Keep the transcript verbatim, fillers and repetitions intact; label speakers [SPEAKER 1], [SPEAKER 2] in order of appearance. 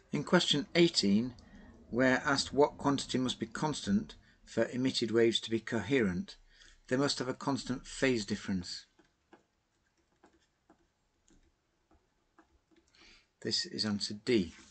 [SPEAKER 1] In question eighteen, we're asked what quantity must be constant for emitted waves to be coherent. They must have a constant phase difference. This is answer D.